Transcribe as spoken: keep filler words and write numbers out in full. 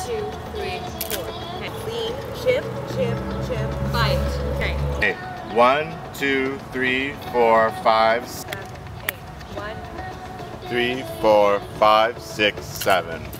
two, three, four. Okay. Lean, chip, chip, chip, bite. Okay. Okay. One, two, three, four, five, Seven, eight. One. three, four, five, six, seven.